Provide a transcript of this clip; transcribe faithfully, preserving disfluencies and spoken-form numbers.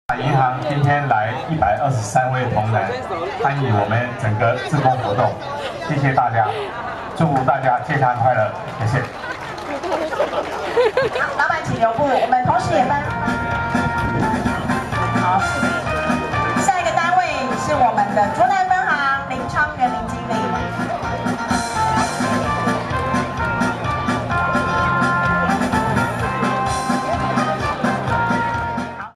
银行今天来一百二十三位同仁参与我们整个志工活动，谢谢大家，祝福大家健康快乐，谢谢。 好，老板请留步，我们同时也颁。好，下一个单位是我们的竹南。